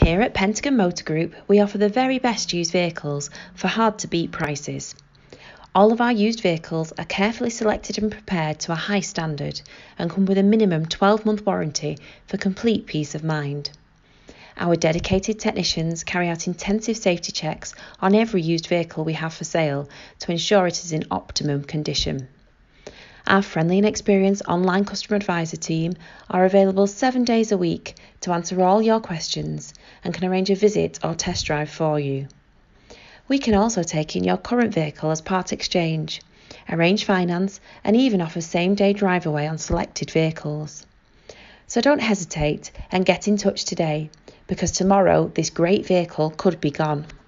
Here at Pentagon Motor Group, we offer the very best used vehicles for hard-to-beat prices. All of our used vehicles are carefully selected and prepared to a high standard and come with a minimum 12-month warranty for complete peace of mind. Our dedicated technicians carry out intensive safety checks on every used vehicle we have for sale to ensure it is in optimum condition. Our friendly and experienced online customer advisor team are available 7 days a week to answer all your questions and can arrange a visit or test drive for you. We can also take in your current vehicle as part exchange, arrange finance and even offer same-day drive away on selected vehicles. So don't hesitate and get in touch today, because tomorrow this great vehicle could be gone.